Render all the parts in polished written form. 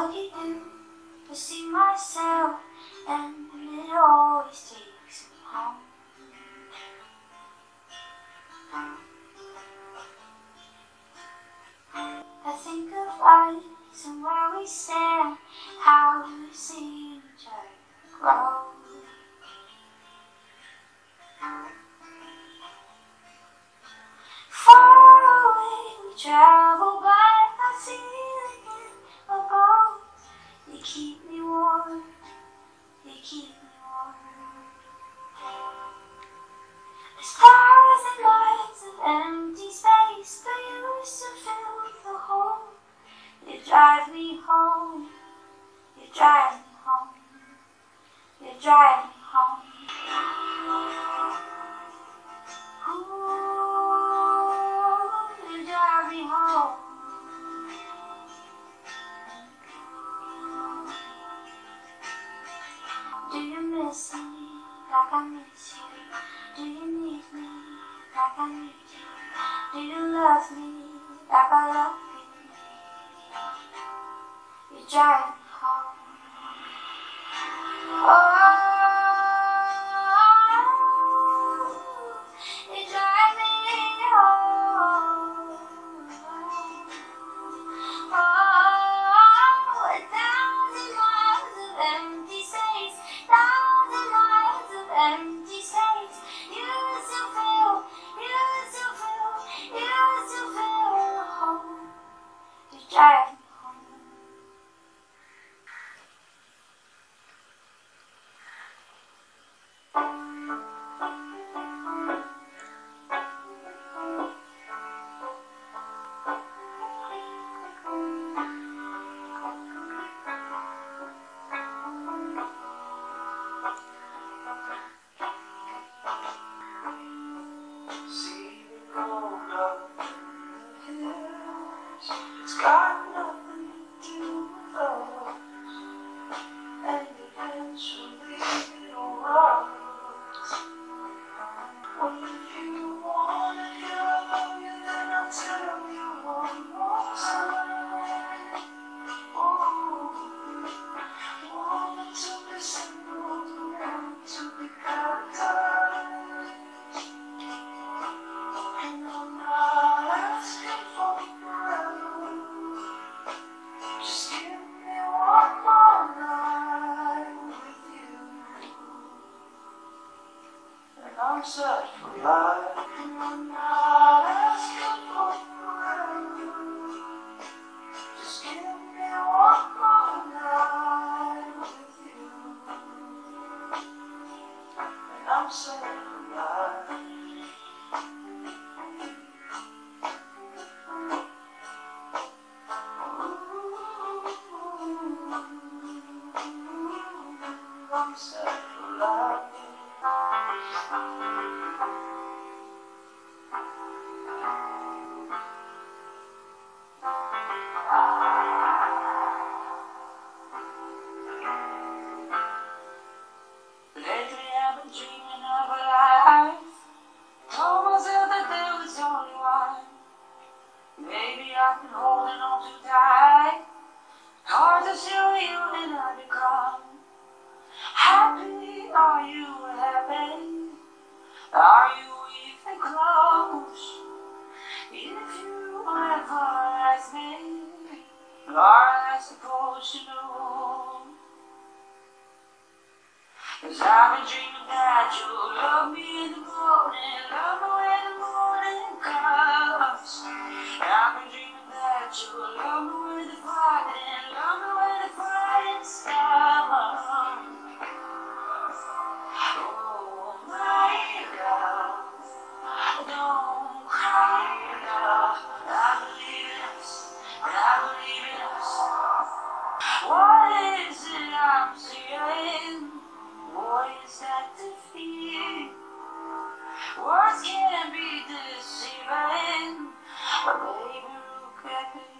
All you do is see myself, and it always takes me home. I think of us and where we stand, how we see each other grow. Far away we travel by, I feel it in my bones. You keep me warm, you keep me warm. There's miles and miles of empty space, but you still fill the hole. You drive me home, you drive me home, you drive me home. Ooh, you drive me home. Do you miss me like I miss you? Do you need me like I need you? Do you love me like I love you? You drive me home. Oh, you drive me home. Oh, 1,000 miles of empty space, 1,000 miles of empty space. You still feel the home. You drive me home. It's got nothing to do with love, and eventually it'll rise. Well, if you wanna hear I love you, then I'll tell you one more time. Oh, wanted to be single, want to be baptized, and I'm not asking for forever. Just give me one more night with you, and I'm set for life. And I'm not asking for forever. Just give me one more night with you, and I'm set for life. I'm set for life. Lately I've been dreaming of a life. Told myself that there was only one. Maybe I've been holding on too tight. Hard to see the human I become. Happy, are you happy? Are you even close? If you ever ask me, are I supposed to know? 'Cause I've been dreaming that you'll love me in the morning, love me when the morning comes. I've been dreaming that you'll love me when the fighting, love me when the fighting stops. Oh my love, don't cry, love. I believe in us, I believe in us. What is it I'm seeing? What is that defeat? Words can't be deceiving, but baby, look at me.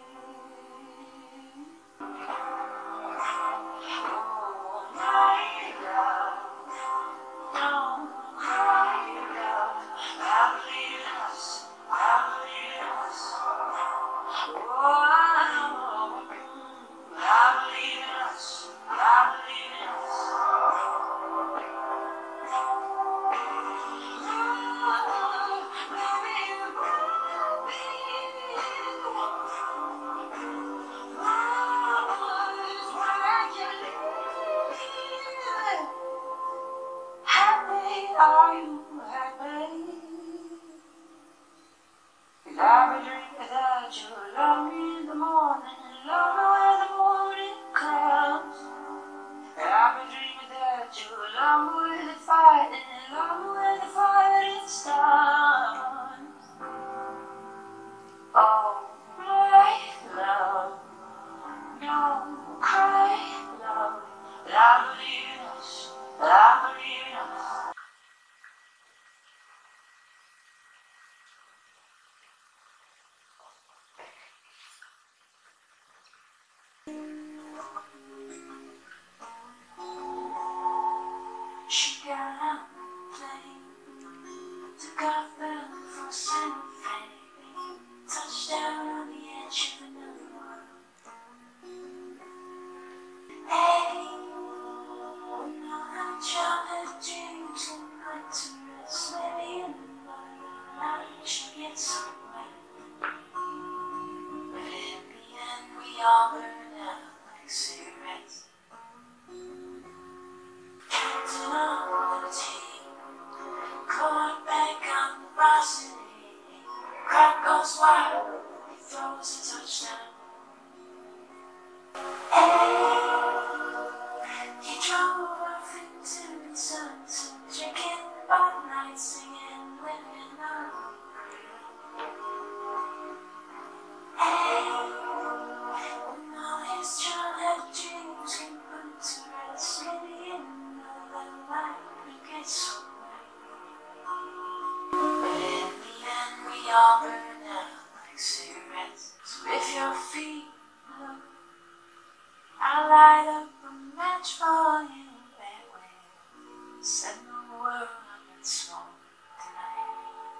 Oh my love, don't cry, love. I believe in us, I believe in us. Oh, I believe had made. 'Cause I've been dreaming that you love me in the morning and love me when the morning comes. And I've been dreaming that you love me with the fight and love me when the fight is done. Oh, my love, no cry, love, that I believe in us, that I believe in us. She got on a plane, took off bound for Santa Fe, touched down on the edge of another world. Hey, we know that childhood dreams can put to rest. Maybe in another night she gets somewhere, but in the end we all burn out like cigarettes. Captain on the team, caught back on the varsity. Crowd goes wild, he throws a touchdown. Hey, he drove off into the sunset, drinking Bud Light, singing Living on the Grill. Hey, when all his childhood dreams can put to rest, maybe in another life we get somewhere. But in the end we all burn out like cigarettes. So if your feet look, I light up a match for you, baby. Set the world up in smoke tonight.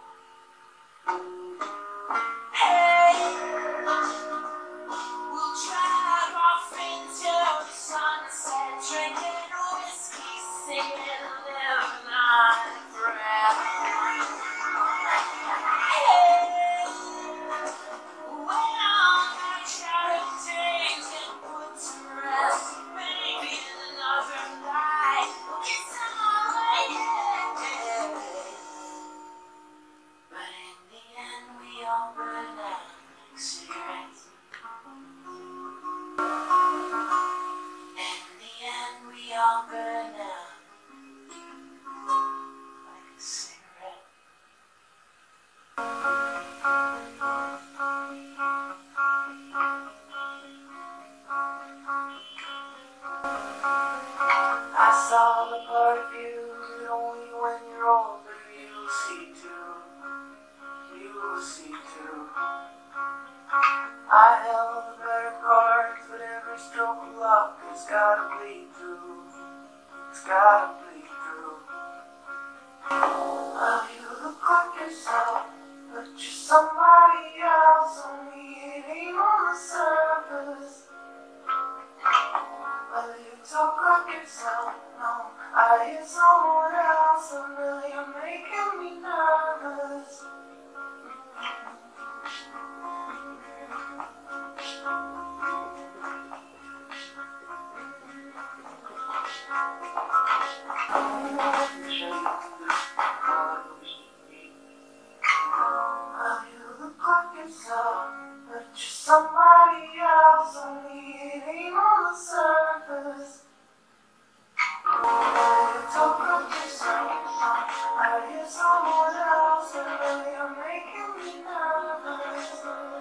Hey, we'll drive off into the sunset, drinking whiskey, singing Living on forever. Hey, when all my childhood dreams get put to rest, maybe in another life we'll get somewhere. But in the end we all burn out like cigarettes. In the end we all burn out like a cigarette. I saw the part of you that only when you're older you'll see too. You'll see too. I held the better cards, but every stroke of luck has gotta bleed through. It's gotta bleed through. Well, you look like yourself, but you're somebody else, only it ain't on the surface. Well, you talk like yourself, no, I hear someone else, and now you're making me nervous. Well, you look like yourself, but you're somebody else, only it ain't on the surface. Well, you talk like yourself, I hear someone else, and now you're making me nervous.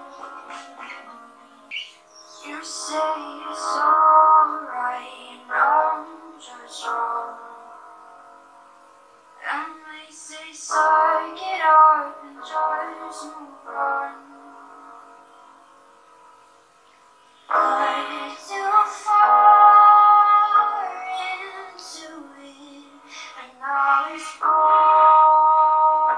You say it's alright, I'm just wrong. And they say suck it up and just move on. But too far into it, and now it's gone.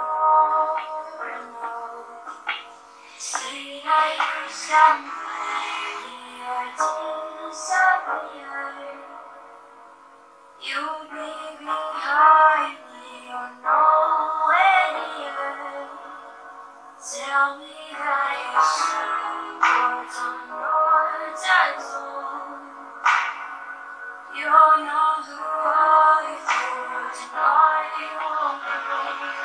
Say that you're somewhere disappear. You'll be behind me or nowhere near. Tell me that you're sure what's on your time zone. You're not who I thought, tonight you won't know.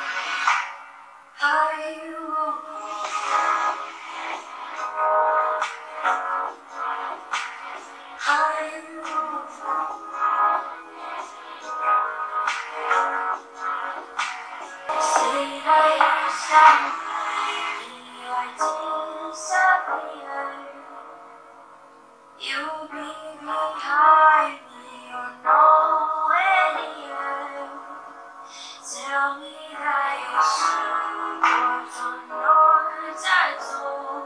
You'll be behind me or nowhere near. Tell me that you're sure on your tattoo.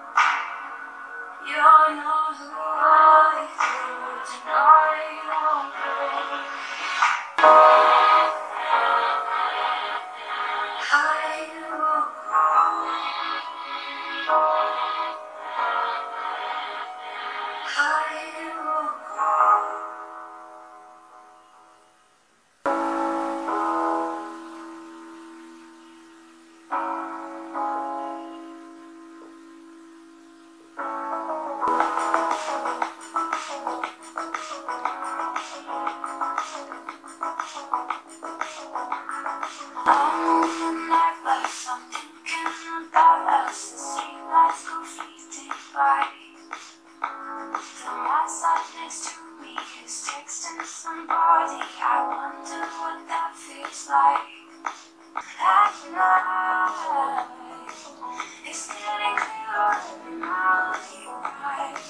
You're not who I thought tonight won't be. I will go. I will go. I'm moving like I'm thinking about us. The street lights go fleeting by. The man sat next to me is texting somebody. I wonder what that feels like. At night, it's getting clearer every mile you ride.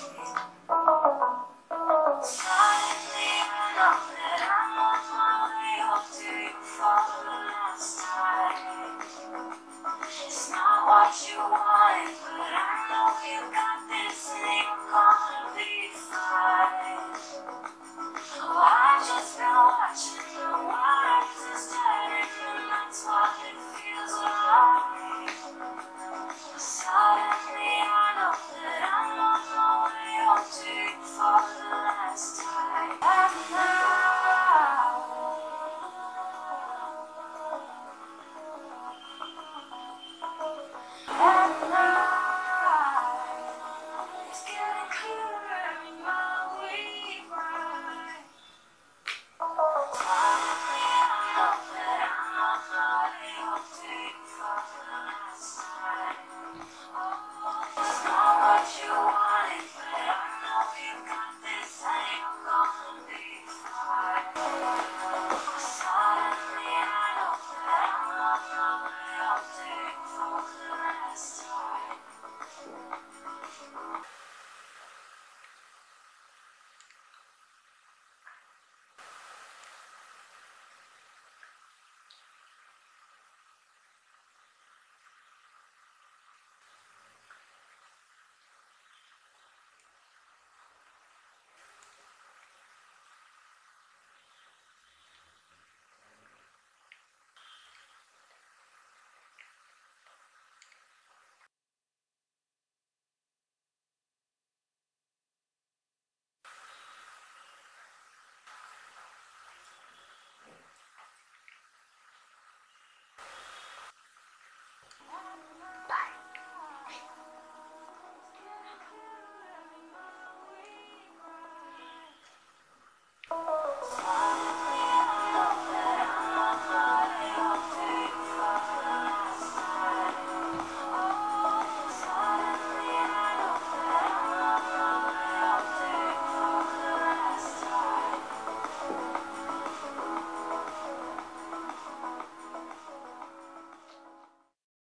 Suddenly I know that I'm on my way home to you for the last time. It's not what you wanted, but I know you got this and you're gonna be fine. Oh, I've just been watching the waters is turning, and that's what it feels like. Suddenly I know that I'm on my way home to you for the last time. At night, it's getting clearer every mile we ride. Suddenly I know that I'm on my way home to you for the last time. It's not what you wanted, but I know you got this and you're gonna be fine. Suddenly I know that I'm on my way home to you for the last time.